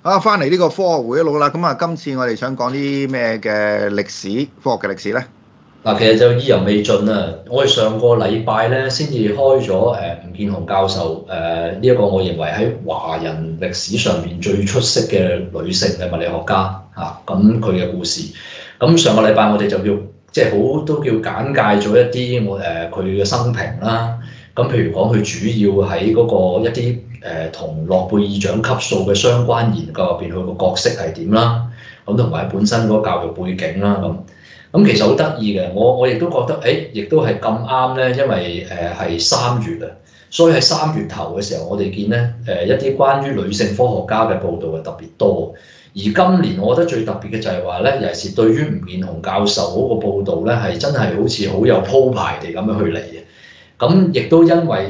翻嚟呢個科學會一路啦，咁啊，今次我哋想講啲咩嘅歷史，科學嘅歷史咧？ 嗱，其實就意猶未盡啊！我哋上個禮拜咧先至開咗吳建雄教授呢一個，我認為喺華人歷史上面最出色嘅女性嘅物理學家嚇，咁佢嘅故事。咁上個禮拜我哋就叫即係好都叫簡介咗一啲佢嘅生平啦。咁譬如講佢主要喺嗰個一啲同諾貝爾獎級數嘅相關研究入邊，佢個角色係點啦？咁同埋本身嗰個教育背景啦咁。咁其實好得意嘅，我亦都覺得，亦都係咁啱咧，因為係3月啊，所以喺3月頭嘅時候，我哋見咧一啲關於女性科學家嘅報道係特別多。而今年我覺得最特別嘅就係話咧，尤其是對於吳建雄教授嗰個報道咧，係真係好似好有鋪排地咁樣去嚟嘅。咁亦都因為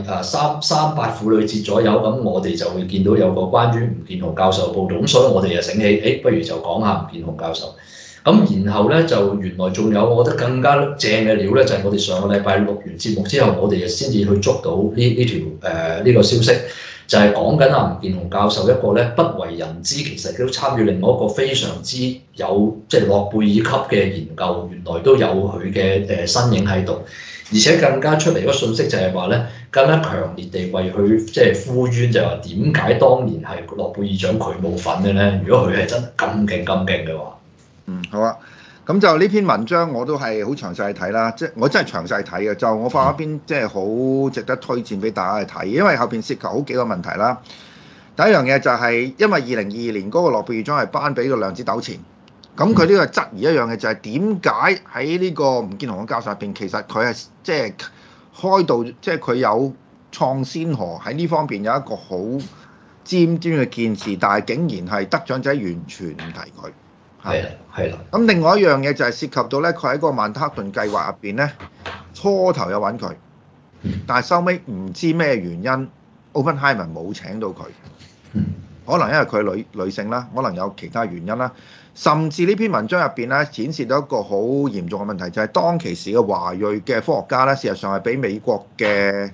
3·8婦女節左右，咁我哋就會見到有個關於吳建雄教授嘅報道，咁所以我哋就醒起，不如就講下吳建雄教授。咁然後咧就原來仲有，我覺得更加正嘅料咧，就係我哋上個禮拜錄完節目之後，我哋就先至去捉到呢個消息，就係講緊吳建雄教授一個咧不為人知，其實都參與另外一個非常之有即係諾貝爾級嘅研究，原來都有佢嘅身影喺度，而且更加出嚟嗰個訊息就係話咧，更加強烈地為佢即係呼冤，就係話點解當年係諾貝爾獎佢冇份嘅咧？如果佢係真咁勁嘅話。 好啊，咁就呢篇文章我都係好詳細睇啦，即係我真係詳細睇嘅，就我發一篇即係好值得推薦俾大家去睇，因為後邊涉及好幾個問題啦。第一樣嘢就係因為2022年嗰個諾貝爾獎係頒俾個量子糾纏，咁佢呢個質疑一樣嘅就係點解喺呢個吳建雄嘅教授入邊，其實佢係即係開導，即係佢有創先河喺呢方面有一個好尖端嘅見識，但係竟然係得獎者完全唔提佢。 係啦。 咁另外一樣嘢就係涉及到咧，佢喺個曼哈頓計劃入邊咧，初頭有揾佢，但係收尾唔知咩原因，Oppenheimer 冇請到佢。可能因為佢係女性啦，可能有其他原因啦。甚至呢篇文章入邊咧，顯示到一個好嚴重嘅問題，就係當其時嘅華裔嘅科學家咧，事實上係俾美國嘅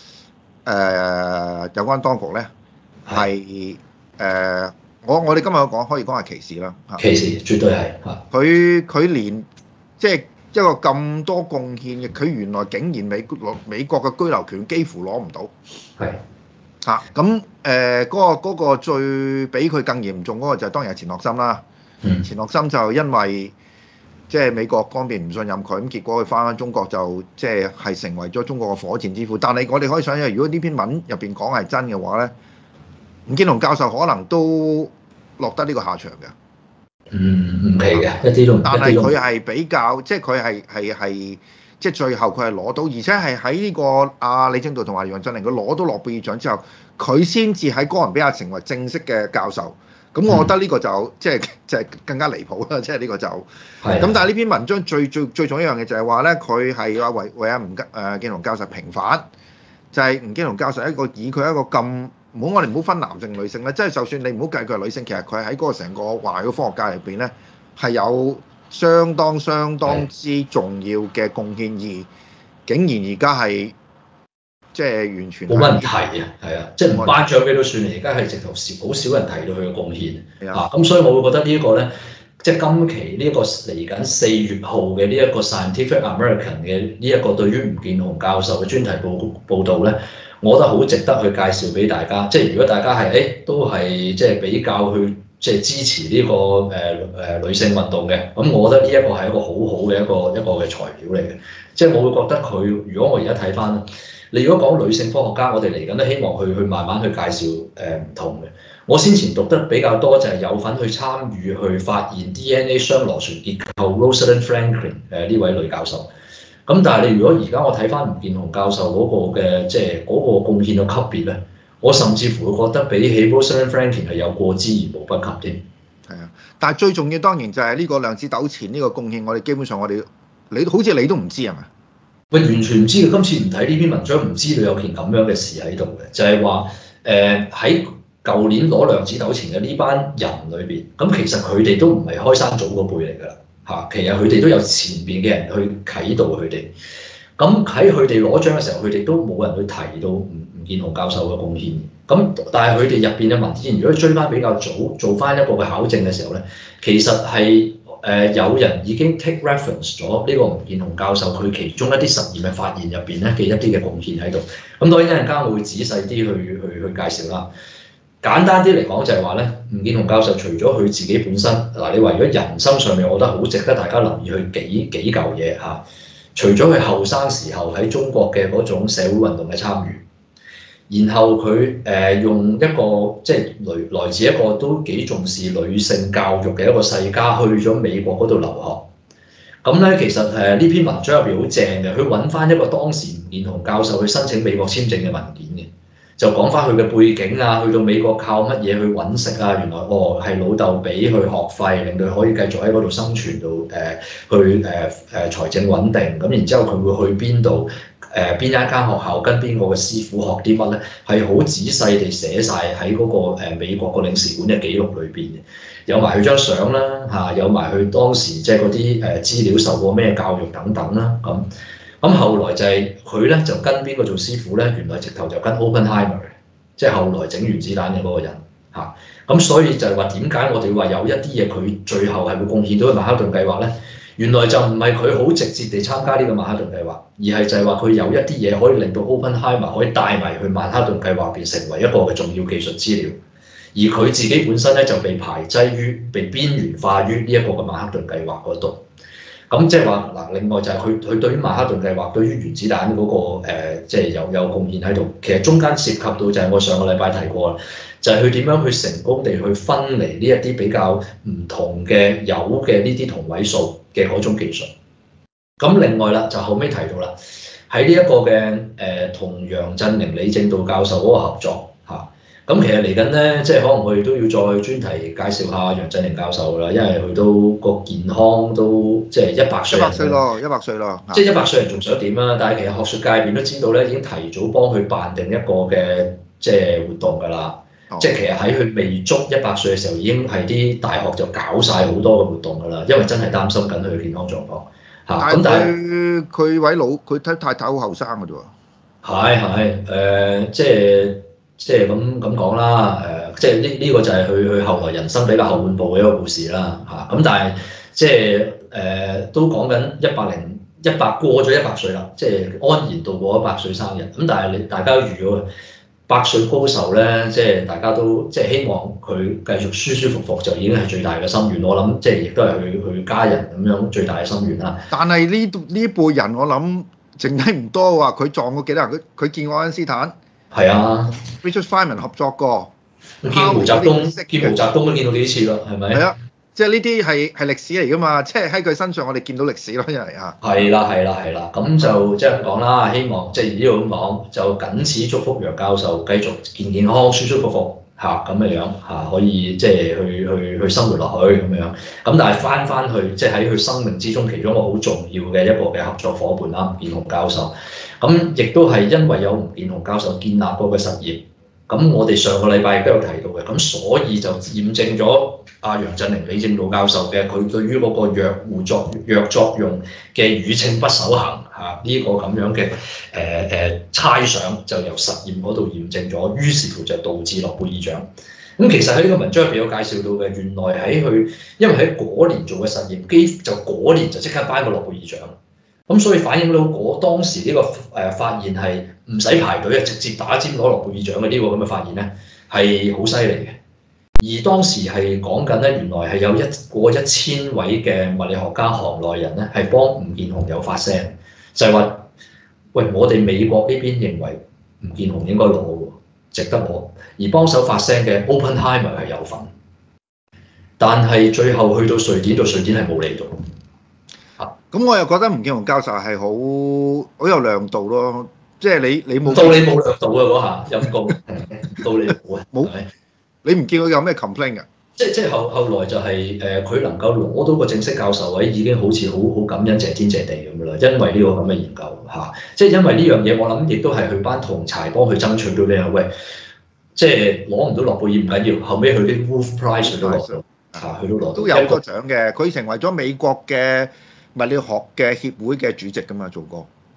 有關當局咧係我哋今日講可以講係歧視啦， 歧視絕對係嚇。 佢連即係一個咁多貢獻嘅，佢原來竟然美國嘅居留權幾乎攞唔到。 係嚇咁嗰個最比佢更嚴重嗰個就係當然係錢學森啦。錢學森就因為即係美國方面唔信任佢，咁結果佢翻中國就即係成為咗中國嘅火箭之父。但係我哋可以想象，如果呢篇文入邊講係真嘅話咧，吳建雄教授可能都落得呢個下場嘅， 唔奇嘅，一啲都唔。 但係佢係比較，即係佢係即係最後佢係攞到，而且係喺呢個李政道同埋楊振寧佢攞到諾貝爾獎之後，佢先至喺哥倫比亞成為正式嘅教授。咁我覺得呢個就即係更加離譜啦，即係呢個就。咁但係呢篇文章最重要一樣嘢就係話咧，佢係話為吳建雄教授平反，就係吳建雄教授以佢一個咁。我哋唔好分男性女性咧，即係就算你唔好計佢係女性，其實佢喺嗰個成個華裔嘅科學界入邊咧，係有相當之重要嘅貢獻，而竟然而家係即係完全冇問題啊，係啊，即係唔頒獎俾都算，而家係直頭好少人提到佢嘅貢獻啊，咁所以我會覺得呢一個咧，即係今期呢一個嚟緊4月號嘅呢一個 Scientific American 嘅呢一個對於吳建雄教授嘅專題報導咧。我覺得好值得去介紹俾大家，即係如果大家係都係即係比較去即係支持呢個女性運動嘅，咁我覺得呢一個係一個好好嘅一個嘅材料嚟嘅。即係我會覺得佢，如果我而家睇翻，你如果講女性科學家，我哋嚟緊都希望去慢慢去介紹唔同嘅。我先前讀得比較多就係有份去參與去發現 DNA 雙螺旋結構 Rosalind Franklin 呢位女教授。咁但係你如果而家我睇翻吳建雄教授嗰個嘅即係嗰個貢獻嘅級別咧，我甚至乎會覺得比起 Rosalind Franklin 係有過之而無不及添。 係啊，但係最重要當然就係呢個量子糾纏呢個貢獻，我哋基本上你好似你都唔知係咪？ 喂，完全唔知嘅，今次唔睇呢篇文章唔知道有件咁樣嘅事喺度嘅，就係話喺舊年攞量子糾纏嘅呢班人裏邊，咁其實佢哋都唔係開山祖嗰輩嚟㗎啦。其實佢哋都有前邊嘅人去啟導佢哋。 咁喺佢哋攞獎嘅時候，佢哋都冇人去提到吳建雄教授嘅貢獻。咁但係佢哋入邊嘅文件，如果追翻比較早，做翻一個嘅考證嘅時候咧，其實係有人已經 take reference 咗呢個吳建雄教授佢其中一啲實驗嘅發現入邊咧嘅一啲嘅貢獻喺度。咁當然一陣間我會仔細啲去介紹啦。簡單啲嚟講就係話咧，吳建雄教授除咗佢自己本身嗱，你話如果人生上面，我覺得好值得大家留意佢幾嚿嘢嚇。除咗佢後生時候喺中國嘅嗰種社會運動嘅參與，然後佢用一個即係來自一個都幾重視女性教育嘅一個世家，去咗美國嗰度留學。咁咧其實呢篇文章入邊好正嘅，佢揾翻一個當時吳建雄教授去申請美國簽證嘅文件嘅，就講翻佢嘅背景啊，去到美國靠乜嘢去揾食啊？原來係老豆俾佢學費，令到佢可以繼續喺嗰度生存到去財政穩定。咁然之後佢會去邊度？邊一間學校跟邊個嘅師傅學啲乜咧？係好仔細地寫晒喺嗰個美國個領事館嘅記錄裏邊嘅，有埋佢張相啦嚇，有埋佢當時即係嗰啲資料受過咩教育等等啦咁。咁後來就係佢咧就跟邊個做師傅咧？原來直頭就跟 Oppenheimer， 即係後來整原子彈嘅嗰個人嚇。咁所以就係話點解我哋話有一啲嘢佢最後係會貢獻到嘅曼哈頓計劃咧？原來就唔係佢好直接地參加呢個曼哈頓計劃，而係就係話佢有一啲嘢可以令到 Oppenheimer 可以帶埋去曼哈頓計劃入邊成為一個嘅重要技術資料，而佢自己本身咧就被排擠於、被邊緣化於呢一個嘅曼哈頓計劃嗰度。咁即係話嗱，另外就係佢對於曼哈頓計劃、對於原子彈嗰個即係有貢獻喺度。其實中間涉及到就係我上個禮拜提過啦，就係佢點樣去成功地去分離呢一啲比較唔同嘅有嘅呢啲同位素嘅嗰種技術。咁另外啦，就後尾提到啦，喺呢一個嘅同楊振寧、李政道教授嗰個合作嚇。咁其實嚟緊咧，即係可能我哋都要再專題介紹下楊振寧教授啦，因為佢都個健康都即係100歲。100歲咯 ，100歲咯。 即係100歲人仲想點啊？但係其實學術界入邊都知道咧，已經提早幫佢辦定一個嘅即係活動㗎啦。即係其實喺佢未足100歲嘅時候，已經係啲大學就搞晒好多嘅活動㗎啦，因為真係擔心緊佢嘅健康狀況嚇。咁但係佢位老，佢太太好後生㗎啫喎。 係即係咁講啦，即係呢個就係佢後來人生比較後半部嘅一個故事啦嚇。咁但係即係都講緊100過咗100歲啦，即係安然度過100歲生日。咁但係大家預咗100歲高壽咧，即係大家都即係希望佢繼續舒舒服服就已經係最大嘅心願。我諗即係亦都係佢家人咁樣最大嘅心願啦。 但係呢輩人我諗剩低唔多喎，佢撞過幾多人？佢見過愛因斯坦。 係啊 Richard Feynman 合作過， 見毛澤東都見到幾次啦，係咪？ 係啊，即係呢啲係歷史嚟㗎嘛，即係喺佢身上我哋見到歷史咯，因為嚇。 係啦，咁就即係咁講啦，希望即係呢度咁講，就僅此祝福楊教授繼續健健康康、舒舒服服嚇咁嘅樣嚇，可以即係去生活落去咁樣。咁但係翻去即係喺佢生命之中其中一個好重要嘅一個嘅合作伙伴啦，吳建雄教授。咁亦都係因為有吳建雄教授建立過嘅實驗，咁我哋上個禮拜亦都有提到嘅，咁所以就驗證咗阿楊振寧、李政道教授嘅佢對於嗰個藥作用嘅宇稱不守恒嚇呢個咁樣嘅猜想，就由實驗嗰度驗證咗，於是乎就導致諾貝爾獎。咁其實喺呢個文章入邊有介紹到嘅，原來喺佢因為喺嗰年做嘅實驗，嗰年就即刻頒個諾貝爾獎。咁所以反映到當時呢個發現係唔使排隊啊，直接打尖攞諾貝爾獎嘅呢個咁嘅發現咧，係好犀利嘅。而當時係講緊咧，原來係有過1000位嘅物理學家行內人咧，係幫吳建雄有發聲，就係話：喂，我哋美國呢邊認為吳建雄應該攞喎，值得攞。而幫手發聲嘅 Oppenheimer 係有份，但係最後去到瑞典係冇嚟到。 咁我又覺得吳建雄教授係好有亮度咯，即係你冇到你冇亮度啊嗰下陰公，到你冇啊， 你唔見佢有咩 complain 㗎？ 即係後來就係佢能夠攞到個正式教授位，已經好似好感恩謝天謝地咁噶啦，因為呢個咁嘅研究嚇，即係因為呢樣嘢，我諗亦都係佢班同儕幫佢爭取到呢樣喂，即係攞唔到諾貝爾唔緊要，後尾佢啲 Wolf Prize 佢都攞到嚇，佢都攞到都有個獎嘅，佢成為咗美國嘅物理學嘅協會嘅主席㗎嘛，做過。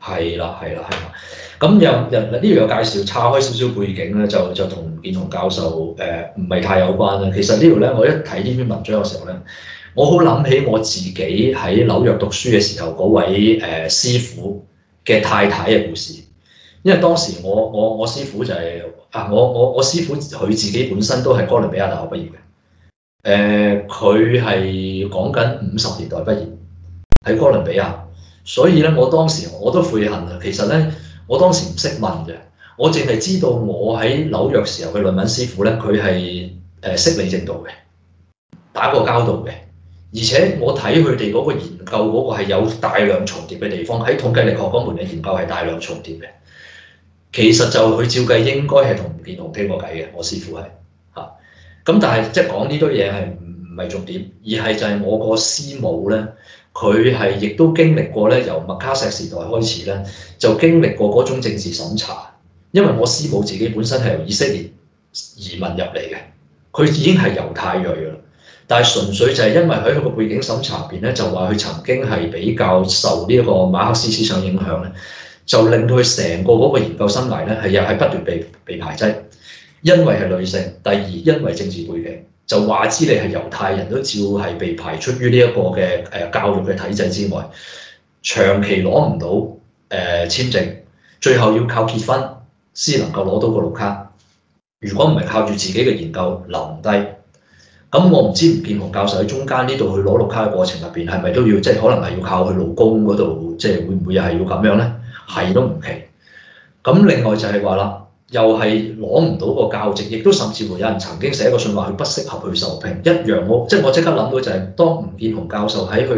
係啦，係啦，係啦。咁呢度有介紹，岔開少少背景咧，就同吳健雄教授唔係太有關啦。其實呢度咧，我一睇呢篇文章嘅時候咧，我好諗起我自己喺紐約讀書嘅時候嗰位師傅嘅太太嘅故事。因為當時我師傅就係、我師傅佢自己本身都係哥倫比亞大學畢業嘅。佢係講緊50年代畢業喺哥倫比亞。所以咧，我當時我都悔恨啊！其實咧，我當時唔識問嘅，我淨係知道我喺紐約時候嘅論文師傅咧，佢係識李政道嘅，打過交道嘅，而且我睇佢哋嗰個研究嗰個係有大量重疊嘅地方，喺統計力學嗰門嘅研究係大量重疊嘅。其實就佢照計應該係同吳健雄傾過偈嘅，我師傅係嚇。咁但係即係講呢堆嘢係唔係重點，而係就係我個師母咧。佢係亦都經歷過咧，由麥卡錫時代開始咧，就經歷過嗰種政治審查。因為我師母自己本身係由以色列移民入嚟嘅，佢已經係猶太裔㗎啦。但係純粹就係因為喺佢個背景審查入邊咧，就話佢曾經係比較受呢一個馬克思思想影響咧，就令到佢成個嗰個研究生涯咧又係不斷被排擠。因為係女性，第二因為政治背景。就話知你係猶太人都照係被排出於呢一個嘅教育嘅體制之外，長期攞唔到簽證，最後要靠結婚先能夠攞到個綠卡。如果唔係靠住自己嘅研究留唔低，咁我唔知吳健雄教授喺中間呢度去攞綠卡嘅過程入邊係咪都要即係可能係要靠佢老公嗰度，即係會唔會又係要咁樣咧？係都唔奇。咁另外就係話啦。又係攞唔到個教職，亦都甚至乎有人曾經寫過信話佢不適合去受聘，一樣我即刻諗到就係當吳健雄教授喺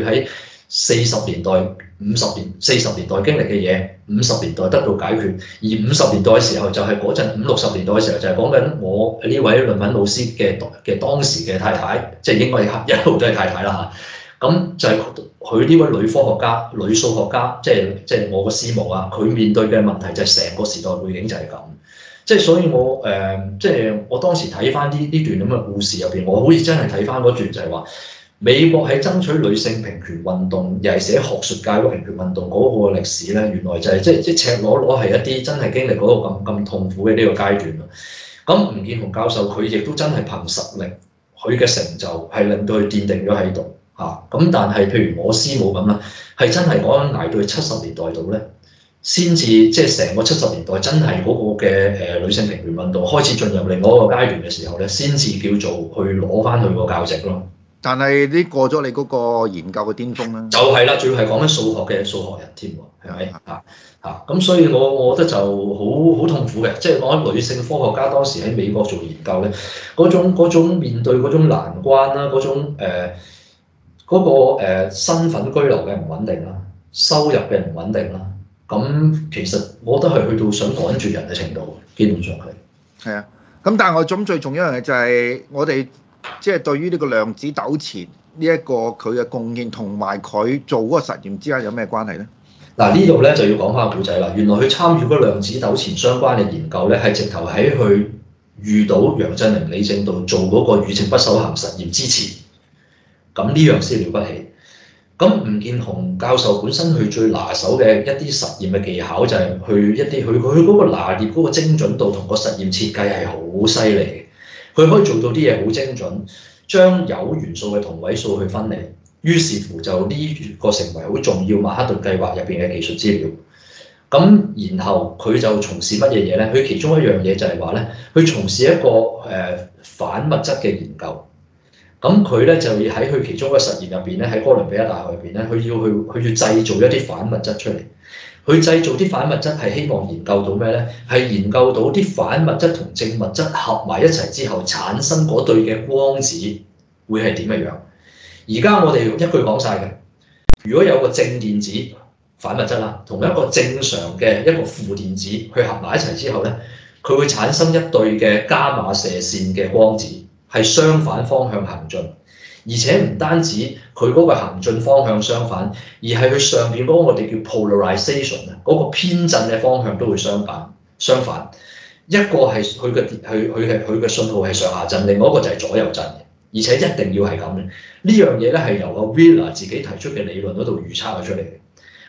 40年代、50年、40年代經歷嘅嘢，50年代得到解決，而50年代嘅時候就係嗰陣50、60年代嘅時候就係講緊我呢位論文老師嘅當時嘅太太，即係應該一路都係太太啦嚇。咁就係佢呢位女科學家、女數學家，即係我個師母啊，佢面對嘅問題就係成個時代背景就係咁。即係所以我當時睇翻呢段咁嘅故事入邊，我好似真係睇翻嗰段就係話，美國喺爭取女性平權運動，又係寫學術界嗰平權運動嗰個歷史咧，原來就係即係赤裸裸係一啲真係經歷嗰個咁痛苦嘅呢個階段咯。咁吳健雄教授佢亦都真係憑實力，佢嘅成就係令到佢奠定咗喺度嚇。咁但係譬如我師母咁啦，係真係講緊捱到70年代度咧。先至即係成個70年代真係嗰個嘅女性平權運動開始進入另外一個階段嘅時候咧，先至叫做去攞翻佢個教職咯。 但係呢過咗你嗰個研究嘅巔峰啦。 就係啦，主要係講緊數學嘅數學人添喎，係咪啊？咁所以我覺得就好痛苦嘅，即係講緊女性科學家當時喺美國做研究咧，嗰種面對嗰種難關啦，嗰種身份居留嘅唔穩定啦，收入嘅唔穩定啦。咁其實我覺得係去到想趕住人嘅程度，基本上係。 係啊，咁但係我諗最重要一樣嘢就係我哋即係對於呢個量子糾纏呢一個佢嘅貢獻同埋佢做嗰個實驗之間有咩關係咧？ 嗱，呢度咧就要講翻個故仔啦。原來佢參與嗰量子糾纏相關嘅研究咧，係直頭喺佢遇到楊振寧、李政道做嗰個宇稱不守恒實驗之前，咁呢樣先了不起。咁吳健雄教授本身佢最拿手嘅一啲實驗嘅技巧就係去一啲佢嗰個拿捏嗰個精準度同個實驗設計係好犀利嘅，佢可以做到啲嘢好精準，將有元素嘅同位素去分離，於是乎就呢個成為好重要曼哈頓計劃入邊嘅技術資料。咁然後佢就從事乜嘢嘢咧？佢其中一樣嘢就係話咧，佢從事一個反物質嘅研究。咁佢咧就要喺佢其中一個實驗入邊咧，喺哥倫比亞大學入邊咧，佢要製造一啲反物質出嚟。佢製造啲反物質係希望研究到咩咧？係研究到啲反物質同正物質合埋一齊之後產生嗰對嘅光子會係點嘅樣？而家我哋一句講晒嘅，如果有個正電子反物質啦，同一個正常嘅一個負電子去合埋一齊之後咧，佢會產生一對嘅伽馬射線嘅光子。係相反方向行進，而且唔單止佢嗰個行進方向相反，而係佢上邊嗰個我哋叫 polarization 啊，嗰個偏振嘅方向都會相反。一個係佢嘅信號係上下震，另外一個就係左右震嘅，而且一定要係咁嘅。呢樣嘢咧係由阿 Wheeler 自己提出嘅理論嗰度預測咗出嚟嘅。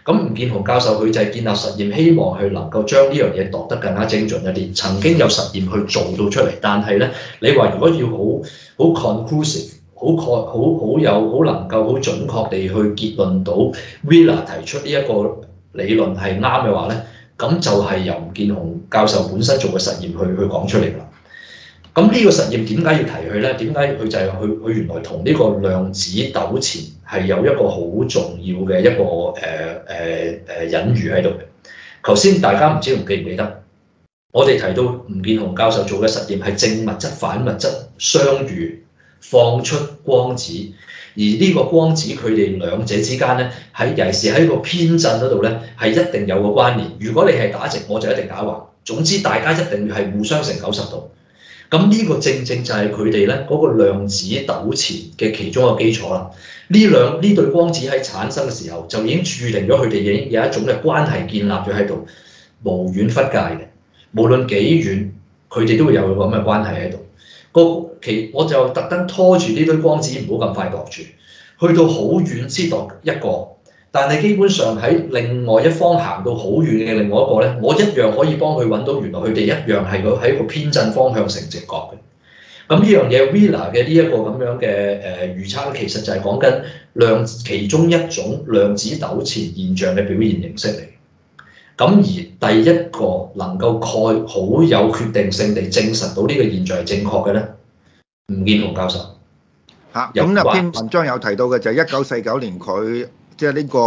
咁吳健雄教授佢就係建立實驗，希望佢能夠將呢樣嘢度得更加精準一啲。曾經有實驗去做到出嚟，但係咧，你話如果要好 conclusive，好能夠好準確地去結論到 Wheeler 提出呢一個理論係啱嘅話咧，咁就係由吳健雄教授本身做嘅實驗去講出嚟啦。咁呢個實驗點解要提佢咧？點解佢就係佢原來同呢個量子糾纏係有一個好重要嘅一個隱喻喺度嘅。頭先大家唔知仲記唔記得，我哋提到吳健雄教授做嘅實驗係正物質反物質相遇放出光子，而呢個光子佢哋兩者之間咧，尤其是喺個偏振嗰度咧，係一定有個關聯。如果你係打直，我就一定打橫。總之大家一定係互相成90度。咁呢個正正就係佢哋咧嗰個量子糾纏嘅其中一個基礎啦。呢對光子喺產生嘅時候，就已經註定咗佢哋已經有一種嘅關係建立咗喺度，無遠弗屆嘅。無論幾遠，佢哋都會有個咁嘅關係喺度。我就特登拖住呢堆光子，唔好咁快度住，去到好遠先度一個。但係基本上喺另外一方行到好遠嘅另外一個咧，我一樣可以幫佢揾到原來佢哋一樣係喺個偏振方向成直角嘅。咁呢樣嘢 Wheeler 嘅呢一個咁樣嘅預測，其實就係講緊其中一種量子糾纏現象嘅表現形式嚟。咁而第一個能夠好有決定性地證實到呢個現象係正確嘅咧，吳健雄教授嚇。咁入篇文章有提到嘅就係1949年佢。即係呢個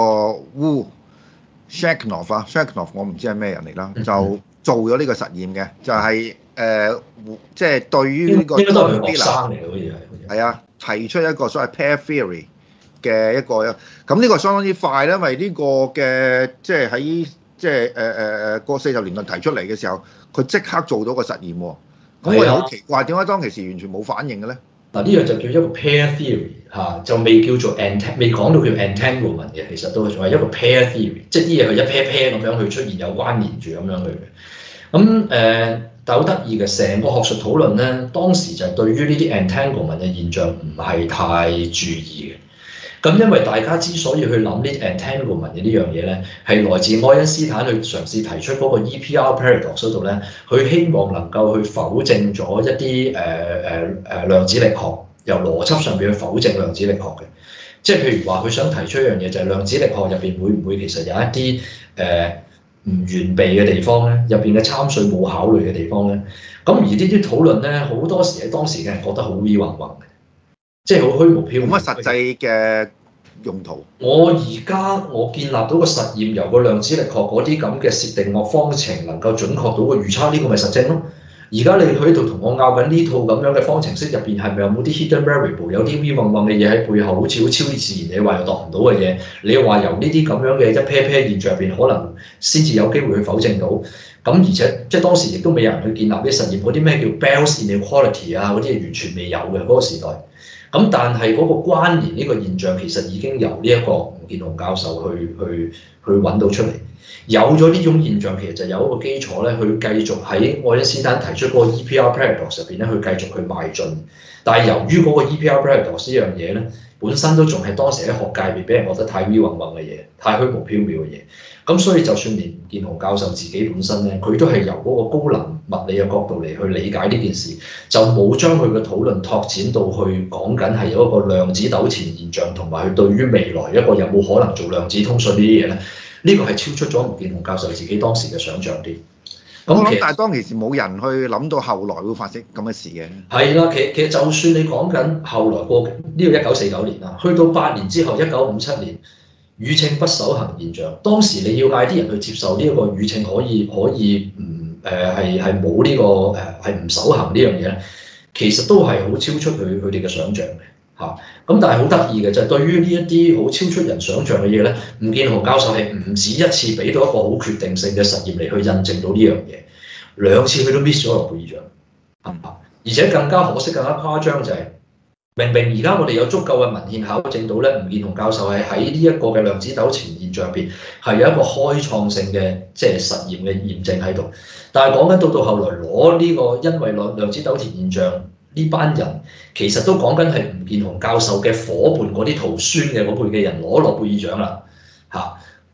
Shakhanov 我唔知係咩人嚟啦，就做咗呢個實驗嘅，就係即係對於呢個應該都係學生嚟嘅，好似係啊，提出一個所謂 pair theory 嘅一個，咁呢個相當之快咧，因為呢個嘅即係喺即係個40年代提出嚟嘅時候，佢即刻做到個實驗喎。咁我又好奇怪，點解當其時完全冇反應嘅咧？ 嗱，呢樣就叫一個 pair theory 嚇，就未叫做未講到叫 entanglement 嘅，其實都仲係一個 pair theory，即係啲嘢佢一 pair 咁樣去出現有關聯住咁樣去嘅。咁但係好得意嘅，成個學術討論咧，當時就係對於呢啲 entanglement 嘅現象唔係太注意嘅。咁因為大家之所以去諗呢 entanglement 嘅呢樣嘢咧，係來自愛因斯坦去嘗試提出嗰個 EPR paradox 嗰度咧，佢希望能夠去否證咗一啲量子力學，由邏輯上邊去否證量子力學嘅。即係譬如話，佢想提出一樣嘢，就係量子力學入邊會唔會其實有一啲唔完備嘅地方咧？入邊嘅參數冇考慮嘅地方咧？咁而呢啲討論咧，好多時喺當時嘅人覺得好虛晃晃嘅。即係好虛無縹緲，冇乜實際嘅用途。我建立到個實驗，由個量子力學嗰啲咁嘅設定樂方程能夠準確到個預測，呢個咪實證咯。而家你喺度同我拗緊呢套咁樣嘅方程式入邊係咪有冇啲 hidden variable，有啲虛晃晃嘅嘢喺背後，好似好超自然，你話又度唔到嘅嘢，你話由呢啲咁樣嘅一 pair 現象入邊，可能先至有機會去否證到。咁而且即係當時亦都未有人去建立啲實驗，嗰啲咩叫 Bell's inequality 啊，嗰啲係完全未有嘅嗰個時代。咁但係嗰個關聯呢個現象其實已經由呢一個吳健雄教授去揾到出嚟，有咗呢種現象，其實就有一個基礎咧，去繼續喺愛因斯坦提出嗰個 EPR paradox 入邊咧，去繼續去邁進。但係由於嗰個 EPR paradox 呢樣嘢咧，本身都仲係當時喺學界入邊俾人覺得太虛晃晃嘅嘢，太虛無縹緲嘅嘢。咁所以就算連吳健雄教授自己本身咧，佢都係由嗰個高能物理嘅角度嚟去理解呢件事，就冇將佢嘅討論拓展到去講緊係有一個量子糾纏現象，同埋佢對於未來一個有冇可能做量子通訊呢啲嘢咧，呢個係超出咗吳健雄教授自己當時嘅想像啲。 我諗，但係當其時冇人去諗到後來會發生咁嘅事嘅。係啦，其實就算你講緊後來過呢個1949年啦，去到8年之後1957年。宇稱不守恒現象，當時你要嗌啲人去接受呢一個宇稱可以唔係冇呢個係唔守恒呢樣嘢咧，其實都係好超出佢哋嘅想像嘅嚇。咁但係好得意嘅就係對於呢一啲好超出人想像嘅嘢咧，吳健雄教授係唔止一次俾到一個好決定性嘅實驗嚟去印證到呢樣嘢，2次佢都 miss 咗諾貝爾獎，而且更加可惜、更加誇張就係、明明而家我哋有足夠嘅文獻考證到咧，吳健雄教授係喺呢一個嘅量子糾纏現象入邊係有一個開創性嘅即係實驗嘅驗證喺度，但係講緊到後來攞呢個因為量子糾纏現象呢班人其實都講緊係吳健雄教授嘅伙伴嗰啲徒孫嘅嗰輩嘅人攞諾貝爾獎啦嚇。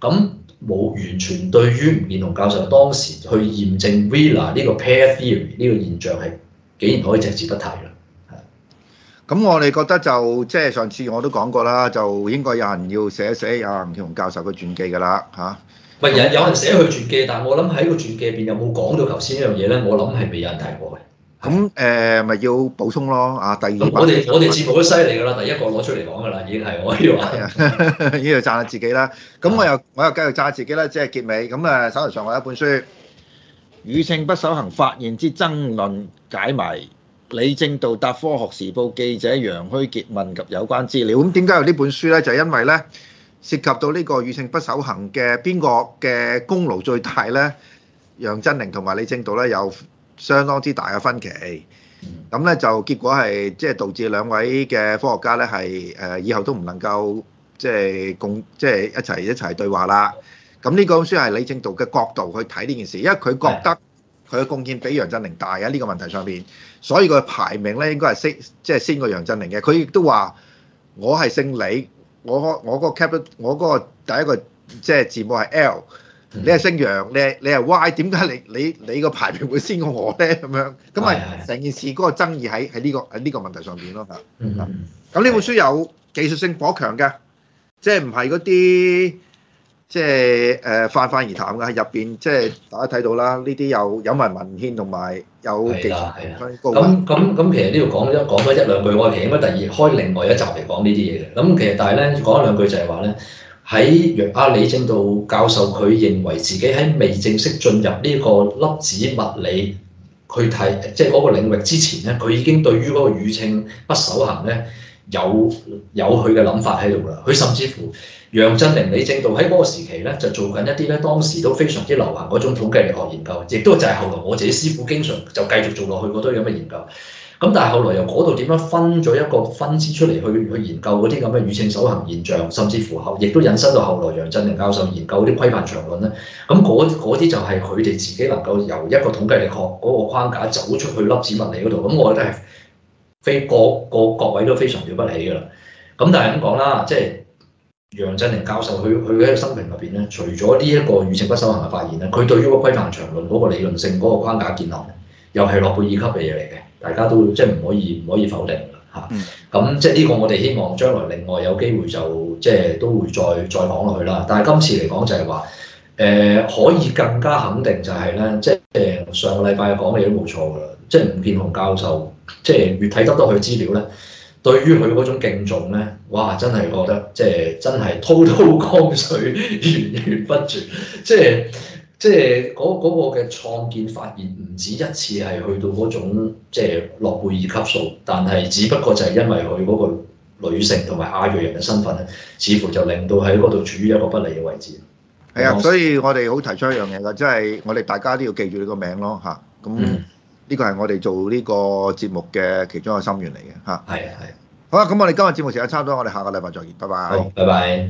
咁冇完全對於吳健雄教授當時去驗證 Wheeler 呢個 pair theory 呢個現象係竟然可以隻字不提啦。 咁我哋覺得就即係上次我都講過啦，就應該有人要寫吳健雄教授嘅傳記㗎啦嚇。 唔係有人寫佢傳記，但係我諗喺個傳記入邊有冇講到頭先呢樣嘢咧？我諗係未有人提過嘅。 咁咪要補充咯啊！第二版我哋節目都犀利㗎啦，第一個攞出嚟講㗎啦，已經係我可以話。 呢度讚下自己啦。咁我又繼續讚下自己啦，即係結尾。咁手頭上我有一本書《宇稱不守行發現之爭論解謎》。李政道答科學時報記者楊虛傑問及有關資料。咁點解有呢本書咧？就係因為咧涉及到呢個宇稱不守行嘅邊個嘅功勞最大咧？楊振寧同埋李政道咧有相當之大嘅分歧。咁咧就結果係即係導致兩位嘅科學家咧係以後都唔能夠即係一齊對話啦。咁呢本書係李政道嘅角度去睇呢件事，因為佢覺得佢嘅貢獻比楊振寧大喺呢個問題上邊，所以佢排名咧應該係先過楊振寧嘅。佢亦都話：我係姓李，我嗰個 capital，我嗰個第一個即係字母係 L，你係姓楊，你係 Y，點解你個排名會先過我咧？咁樣咁咪成件事嗰個爭議喺呢個問題上邊咯嚇。咁呢本書有技術性頗強嘅，即係唔係嗰啲。即係泛泛而談嘅喺入邊，即係大家睇到啦。呢啲有埋文獻同埋有技術高。 咁其實呢度講咗一兩句，我其實應該開另外一集嚟講呢啲嘢嘅。咁其實但係咧講一兩句就係話咧，喺李政道教授佢認為自己喺未正式進入呢個粒子物理去睇即係嗰個領域之前咧，佢已經對於嗰個宇稱不守行咧有佢嘅諗法喺度啦。佢甚至乎楊振寧、李政道喺嗰個時期咧，就做緊一啲咧當時都非常之流行嗰種統計力學研究，亦都就係後來我自己師傅經常就繼續做落去嗰堆咁嘅研究。咁但係後來由嗰度點樣分咗一個分支出嚟去研究嗰啲咁嘅宇稱守恒現象，甚至乎亦都引申到後來楊振寧教授研究啲規範場論咧。咁嗰啲就係佢哋自己能夠由一個統計力學嗰個框架走出去粒子物理嗰度。咁我覺得係各位都非常了不起㗎啦。咁但係咁講啦，即係。楊振寧教授佢喺生平入邊咧，除咗呢一個宇稱不守行嘅發現咧，佢對於個規範場論嗰個理論性嗰個框架建立咧，又係諾貝爾級嘅嘢嚟嘅，大家都即係唔可以否定嚇。咁即係呢個我哋希望將來另外有機會就即係都會再講落去啦。但係今次嚟講就係話，可以更加肯定就係咧，即係上個禮拜講嘅都冇錯㗎啦。即係吳健雄教授，即係越睇得多佢資料咧。對於佢嗰種敬重咧，哇！真係覺得即係真係滔滔江水源源不絕，即係嗰個嘅創建發現唔止一次係去到嗰種即係諾貝爾級數，但係只不過就係因為佢嗰個女性同埋亞裔人嘅身份咧，似乎就令到喺嗰度處於一個不利嘅位置。 係啊，所以我哋好提出一樣嘢㗎，即係我哋大家都要記住呢個名咯嚇。咁呢個係我哋做呢個節目嘅其中一個心願嚟嘅嚇。 係。 好啦，咁我哋今日節目時間差唔多，我哋下個禮拜再見，拜拜。 好，拜拜。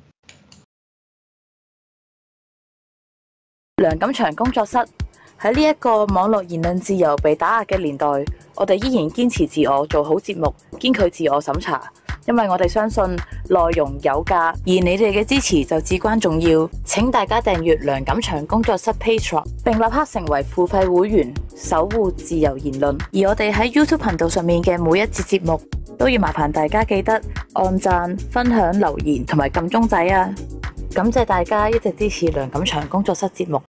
梁錦祥工作室喺呢一個網絡言論自由被打壓嘅年代，我哋依然堅持自我，做好節目，堅拒自我審查。因為我哋相信內容有價，而你哋嘅支持就至關重要。請大家訂閱梁錦祥工作室 Patreon， 並立刻成為付費會員，守護自由言論。而我哋喺 YouTube 頻道上面嘅每一節節目，都要麻煩大家記得按讚、分享、留言同埋撳鐘仔啊！感謝大家一直支持梁錦祥工作室節目。